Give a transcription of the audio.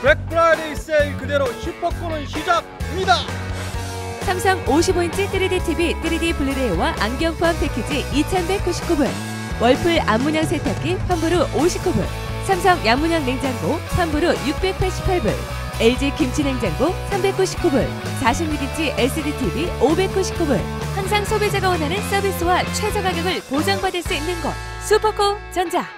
블랙프라이데이 세일 그대로 슈퍼코는 시작입니다. 삼성 55인치 3D TV, 3D 블루레이와 안경 포함 패키지 2,199불, 월풀 안문양 세탁기 환불 후 59불, 삼성 양문양 냉장고 환불 후 688불, LG 김치 냉장고 399불, 46인치 LCD TV 599불. 항상 소비자가 원하는 서비스와 최저 가격을 보장받을 수 있는 곳 슈퍼코 전자.